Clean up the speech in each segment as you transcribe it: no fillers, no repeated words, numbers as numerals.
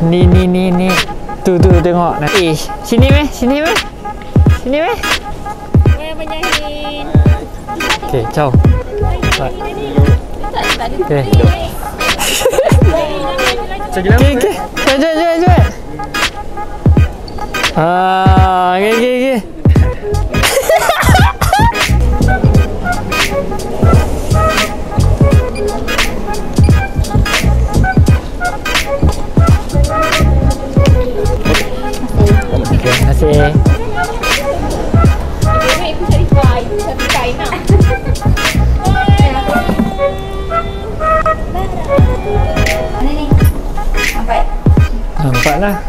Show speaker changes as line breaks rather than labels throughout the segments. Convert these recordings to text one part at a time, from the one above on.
Ni. Tu tengok. Sini meh. Sini meh.
Menyahin.
Okey, ciao. Okey. Okey. Jom. Okey. Terima kasih.
Aku cari kain nak. Mana ni?
Nampak lah.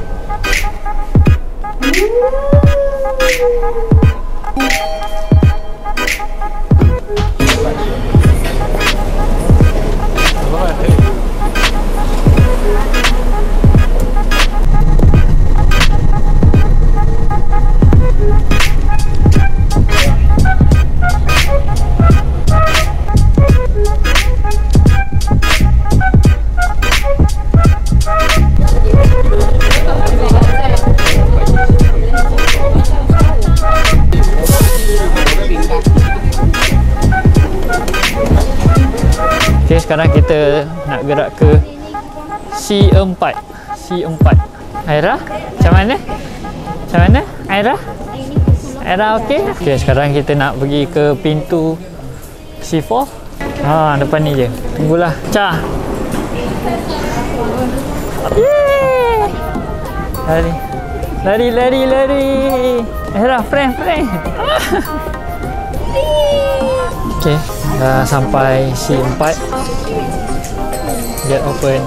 Okay, sekarang kita nak gerak ke C4. Aira, macam mana? Aira okey? Okay, sekarang kita nak pergi ke pintu C4. Depan ni je. Tunggulah. Cah. Yeay! Lari. Aira, friend. Okay, dah sampai C4. Get open.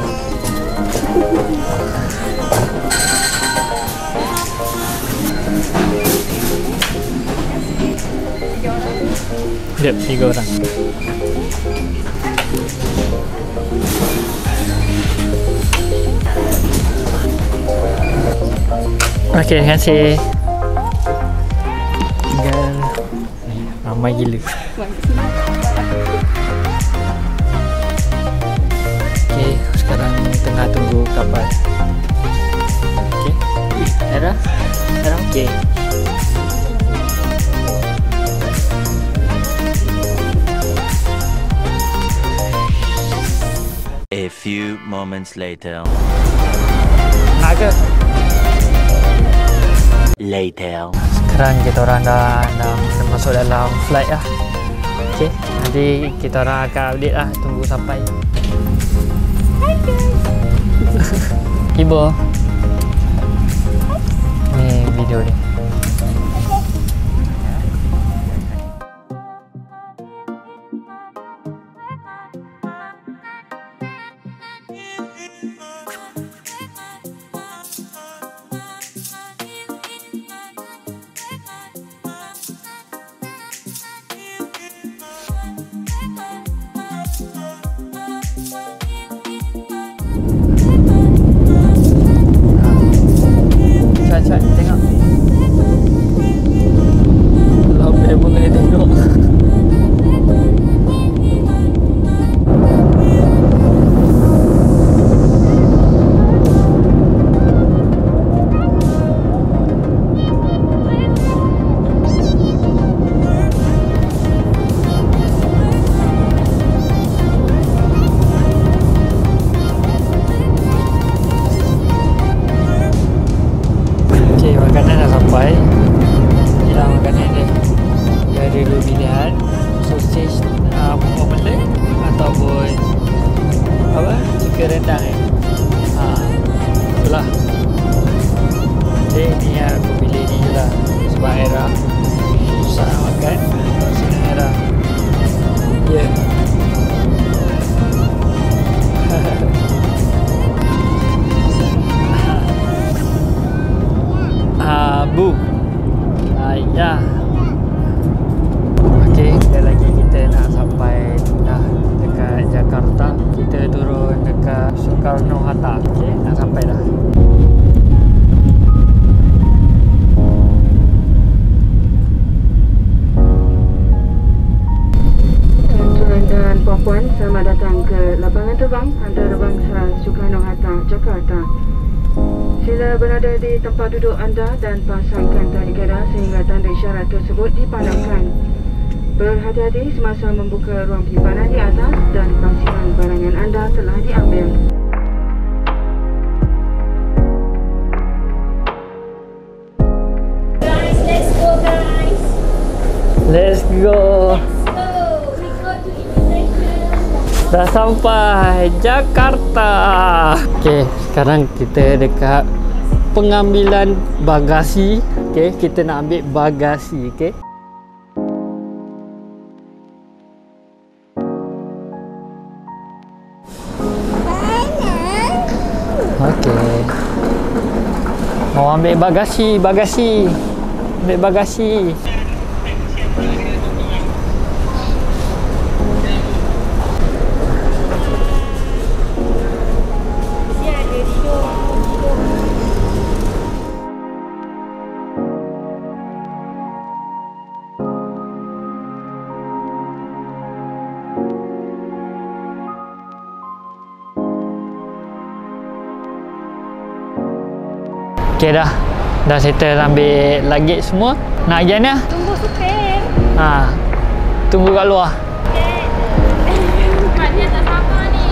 Yep, 3 orang. Okay, terima kasih. Tinggal ramai gila. Okay, sekarang tengah tunggu kapal. Okay, Aira okay.
A few moments later.
Nak ke?
Later.
Sekarang kita orang dah masuk dalam flight lah. Okay, nanti kita orang akan update lah. Tunggu sampai. Hai guys. Ibu. Ni video ni. Tengok. Lampu pun boleh tengok. Makanan dah sampai. Inilah makanan dia. Dia ada 2 pilihan, sosis omelette ataupun chicken rendang itulah. Ni aku pilih ni je lah sebab Aira susah nak makan. Sini Aira. Ya. Bu. Ya. Okey, sekali lagi kita nak sampai dah dekat Jakarta. Kita turun dekat Soekarno-Hatta. Okey, nak sampai dah.
Tuan dan puan-puan, selamat datang ke lapangan terbang antarabangsa Soekarno-Hatta, Jakarta. Sila berada di tempat duduk anda dan pasangkan tali keras sehingga tanda isyarat tersebut dipandangkan. Berhati-hati semasa membuka ruang penyimpanan di atas dan pastikan barangan anda telah diambil.
Guys, let's go guys.
Let's go.
So, we go to immigration.
Dah sampai Jakarta. Okey, sekarang kita dekat pengambilan bagasi. Okey, kita nak ambil bagasi, okey. Okey. Mau ambil bagasi. Ambil bagasi. Okey dah settle ambil luggage semua. Nak pergi mana?
Tunggu supir.
Tunggu kat luar.
Maknya tak sabar ni.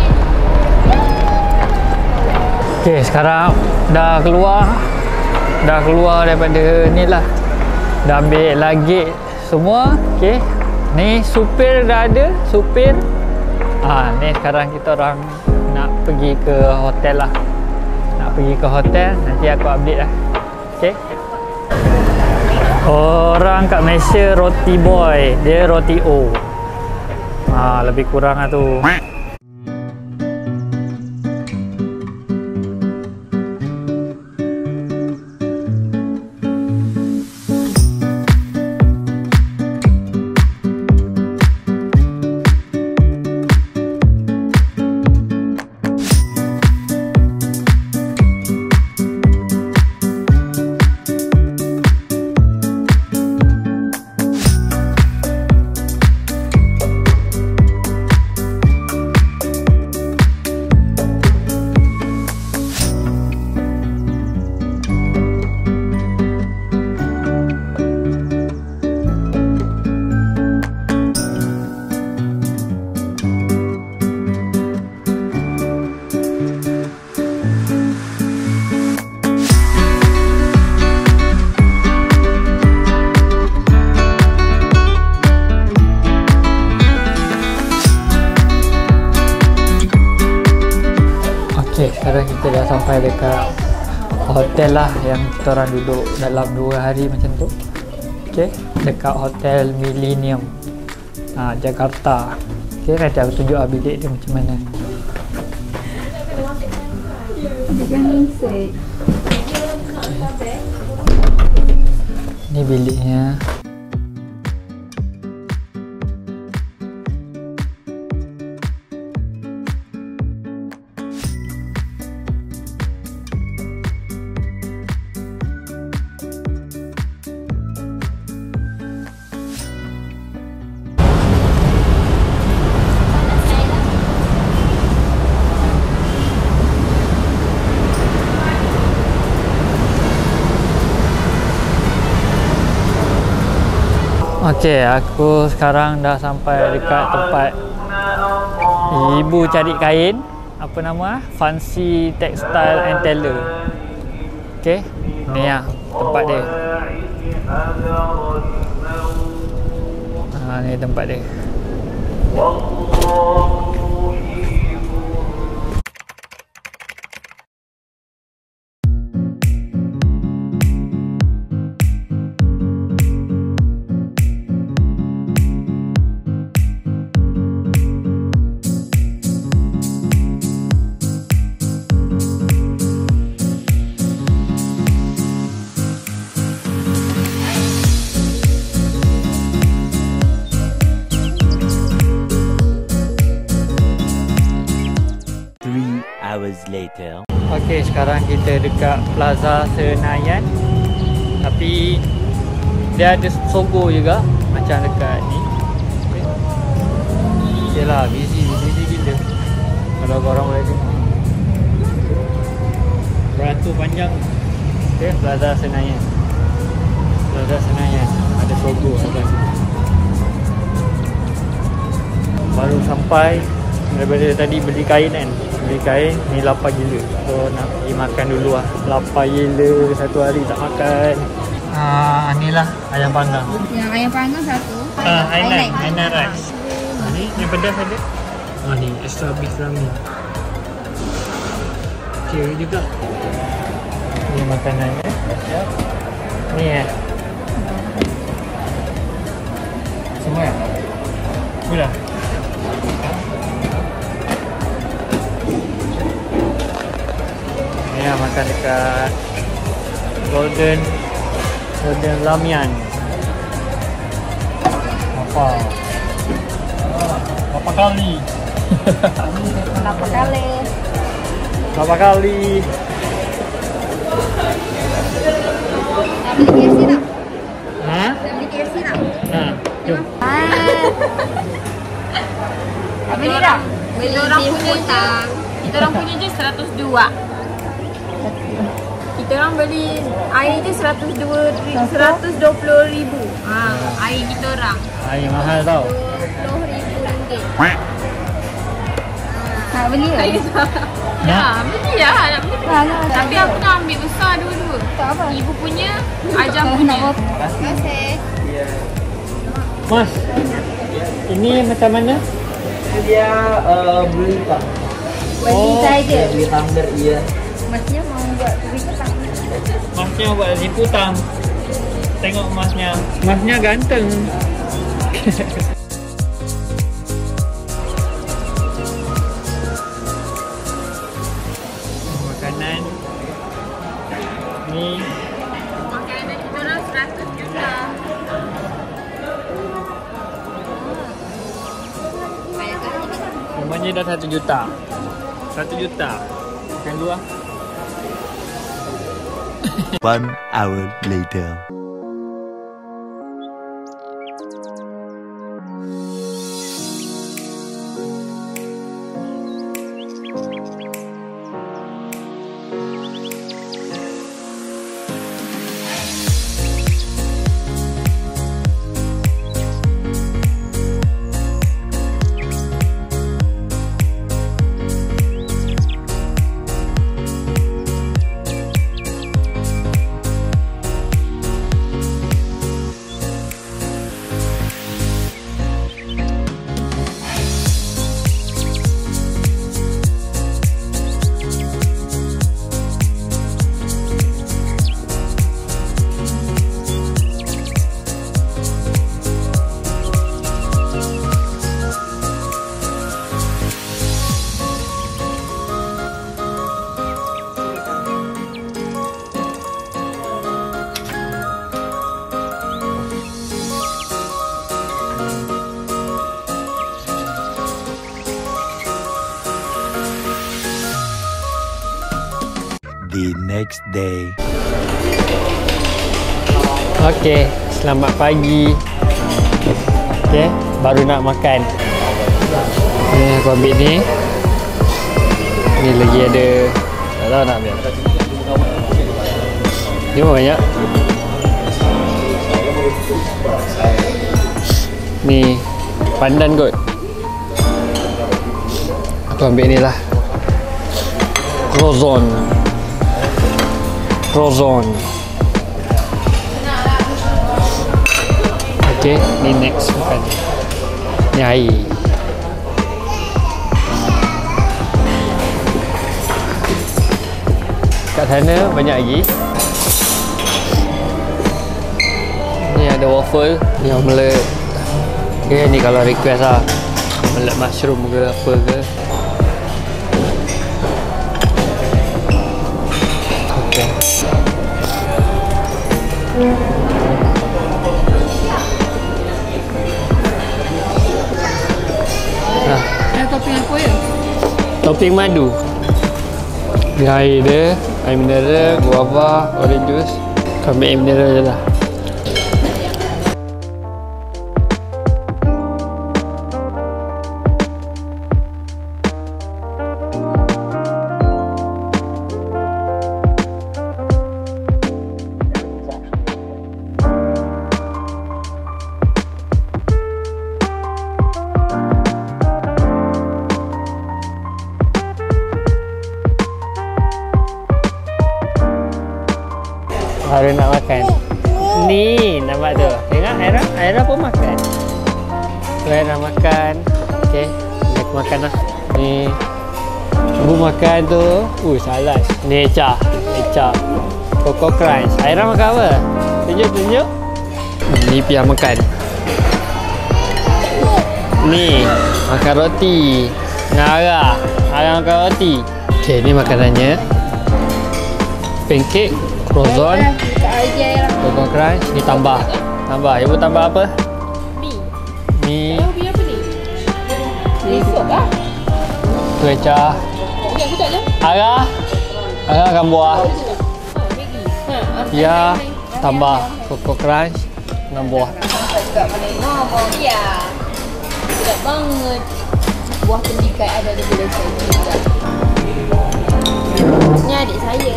Okey, sekarang dah keluar daripada ni lah. Dah ambil luggage semua. Okey. Ni supir dah ada, supir. Ni sekarang kita orang nak pergi ke hotel lah. Nanti aku update lah. Okay. Orang kat Malaysia roti boy, dia roti O. Lebih kurang lah tu. Sekarang kita dah sampai dekat hotel lah yang kita orang duduk dalam 2 hari macam tu. Okay, dekat Hotel Millennium Jakarta. Okay, nanti aku tunjuk bilik dia macam mana. Ni biliknya. Okey, aku sekarang dah sampai dekat tempat ibu cari kain. Apa nama? Fancy Textile and Tailor. Okey, ni lah tempat dia. Ni tempat dia.
Later.
Okey, sekarang kita dekat Plaza Senayan. Tapi dia ada Sogo juga macam dekat ni. Okey lah, busy gila. Kalau korang boleh tengok. Beratus panjang. Okay, Plaza Senayan. Plaza Senayan. Ada logo ada. Baru sampai. Daripada tadi beli kain kan. Beli kain ni lapar gila. So nak pergi makan dulu lah. Lapar gila satu hari tak makan. Inilah ayam panggang.
Yang ayam panggang satu.
Hainan rice. Ni yang pedas ada. Ni extra beef ramen. Okay juga. Ni makanan ya. Ni ya. Semua ya? Sudah. Ni makan dekat Golden Lamian. Berapa kali? Berapa kali?
Nak beli KFC tak?
Jom.
Beli tak? Beli orang punya je. Kita orang punya je 102. Kita orang beli air je 120,000. Air kita orang.
Air mahal tau.
RM20,000. Nak beli ke? Ya, beli lah. Nak beli. Tapi aku nak ambil besar dua-dua. Tak apa. Ibu punya, Ajam punya. Terima kasih.
Mas, ini macam mana?
Dia beli tak?
Beli saja.
Beli hamburger iya.
Masnya mau buat liputan.
Masnya buat liputan. Tengok masnya. Masnya ganteng. Makanan. Ni.
Makanan kita orang 100 juta.
Semuanya dah 1 juta. 1 juta. Makan dulu lah.
1 hour later. The next day.
Okey, selamat pagi. Okey, baru nak makan. Ni aku ambil ni. Ni lagi ada. Tak tahu nak ambil. Ni pun banyak. Ni pandan kot. Aku ambil ni lah. Croissant. Okay, ni next makan. Ni air. Kat sana banyak lagi. Ni ada waffle, ni omelette. Okay, ni kalau request lah. Omelette mushroom ke apa ke. Okay.
Ada topping apa ya?
Topping madu. Ni air dia, air mineral, guava, orange juice. Kau ambil air mineral je lah. Baru nak makan. Ni nampak tu. Tengok Aira. Aira pun makan. Tu Aira makan. Okey. Aku makan lah. Ni. Ibu makan tu. Salad. Ni Echa. Coco Crunch. Aira makan apa? Tunjuk. Ni Pia makan. Ni. Makan roti. Nara. Aira makan roti. Okey, ni makanannya. Pancake. Croissant. Coco Crunch. Ni tambah. Ibu tambah apa? Mi.
Mi apa ni? Mi sup lah.
Tu Echa.
Aku tak je.
Ara akan buah. Ya, tambah Coco Crunch dengan buah.
Ya. Sedap banget. Buah pendidikan ada di bila saya juga. Ni adik saya.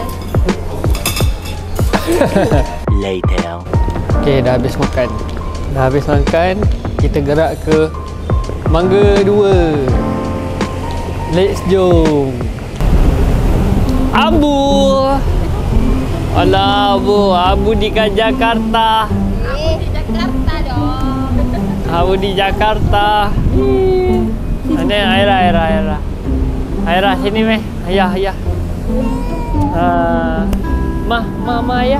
Later.
Okey, dah habis makan. Kita gerak ke Mangga 2. Let's jom. Abu. Alah, Abu di Jakarta.
Di Jakarta dong.
Abu di Jakarta. Ini Aira sini meh. Ayah. Ma ya.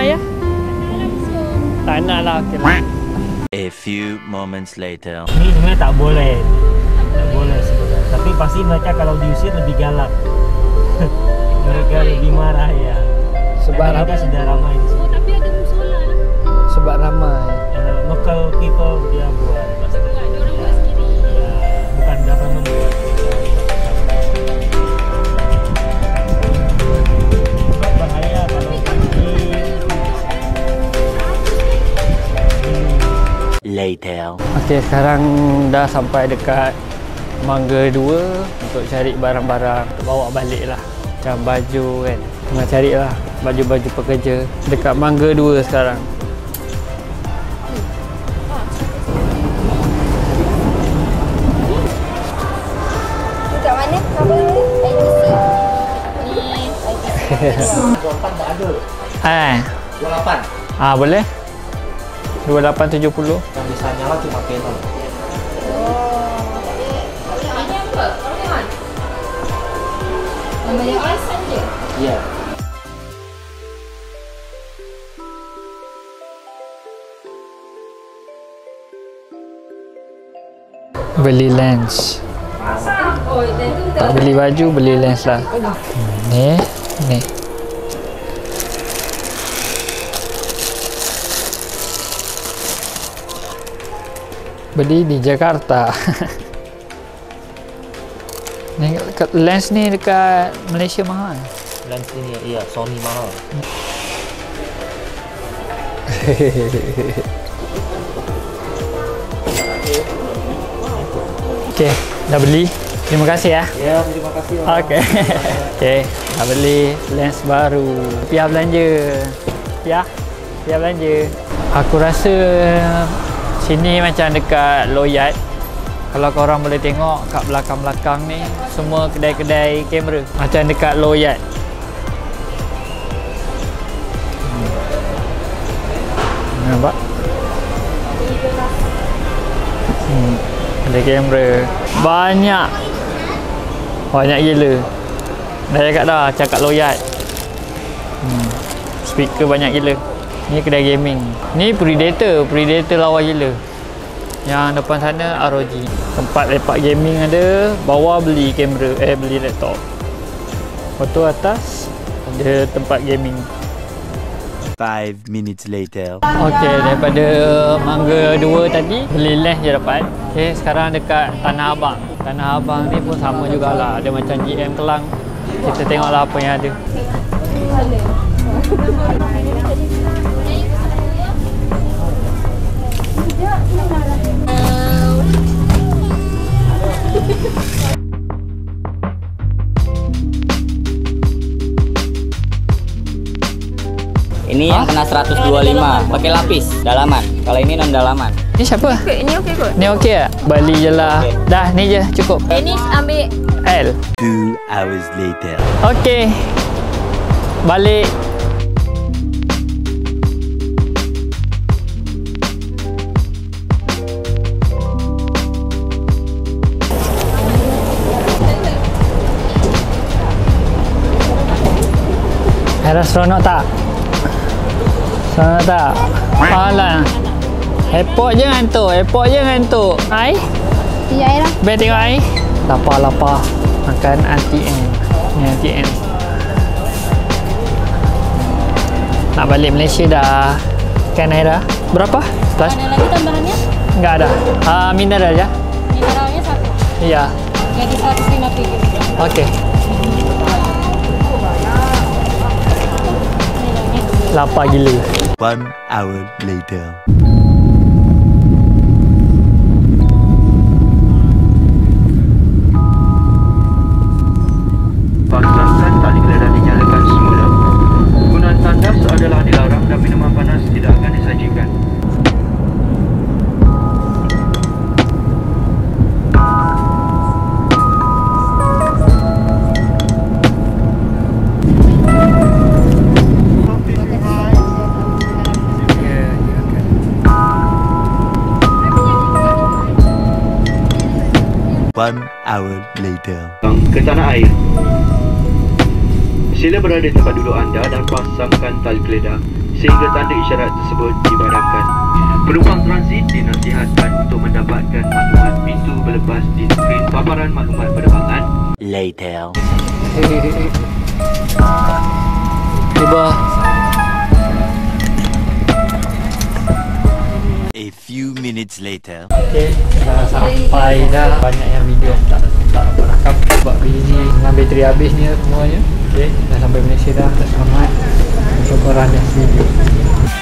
Tak nak lah. Okay.
A few moments later.
Ini sebenarnya tak boleh sebenarnya. Tapi pasti mereka kalau diusir lebih galak. Mereka lebih marah ya.
Sebab
mereka sudah ramai di sini.
Tapi ada musola.
Sebab ramai.
Local people dia buat pasti.
Diorang buat sendiri.
Ya, bukan government buat. Bahaya kalau
Later.
Okey, sekarang dah sampai dekat Mangga 2 untuk cari barang-barang untuk bawa balik lah. Macam baju kan. Tengah cari lah baju-baju pekerja dekat Mangga 2 sekarang.
Dekat mana? Apa ni? ITC. Ni ITC.
28 tak ada. 28.
Boleh? 2870.
Yang bisa nyala cuma Canon.
Ini apa? Orderan? Namanya alasan je?
Iya.
Beli lens.
Oh, dan tu
Tak beli baju, beli lens lah. Ni. Beli di Jakarta. Ni lens ni dekat Malaysia mahal.
Lens ini iya Sony mahal.
Okey, dah beli. Terima kasih ya.
Ya, terima kasih.
Okey. Okey, dah beli lens baru. Pia belanja. Pia belanja. Aku rasa sini macam dekat Loyat. Kalau korang boleh tengok kat belakang-belakang ni semua kedai-kedai kamera. Macam dekat Loyat. Nampak? Kedai kamera. Banyak gila. Dah cakap dah, cakap Loyat. Speaker banyak gila. Ni kedai gaming. Ni Predator lawa gila. Yang depan sana ROG. Tempat lepak gaming ada, bawah beli kamera, beli laptop. Lepas tu atas ada tempat gaming.
5 minutes later.
Okey, daripada Mangga 2 tadi beli lens je dapat. Okey, sekarang dekat Tanah Abang. Tanah Abang ni pun sama jugalah, ada macam GM Kelang. Kita tengoklah apa yang ada.
Ini yang kena 125, pakai lapis dalaman. Kalau ini non dalaman.
Ni siapa?
Ini okey kot.
Ni okey tak? Bali je lah. Dah, ni je cukup.
Ini ambil
L.
2 hours later.
Okey. Balik. Aira seronok tak? Seronok tak? Alah. Epok je ngantuk, epok je ngantuk. Ai?
Ya, Aira.
Baik tengok ai. Lapar-lapar. Makan ATM. Ni ATM. Nak balik Malaysia dah. Kan Aira? Berapa? Plus?
Ada lagi tambahannya?
Enggak ada. Mineral ya?
Mineralnya 1.
Iya.
Jadi 150.
Okey. Lapar gila.
1 hour later.
Pastikan tali geledah dinyalakan semula. Penggunaan tandas adalah dilarang dan minuman panas tidak akan disajikan.
One hour later.
Ke tanah air. Sila berada di tempat duduk anda dan pasangkan tali geledah sehingga tanda isyarat tersebut dipadamkan. Penumpang transit dinasihatkan untuk mendapatkan maklumat pintu berlepas di skrin paparan maklumat penerbangan.
Later.
Tiba.
A few minutes later.
Okey, dah sampai dah. Banyak yang video tak rakam sebab busy dengan bateri habis ni semuanya. Okey, dah sampai Malaysia dah. Selamat untuk korang yang video.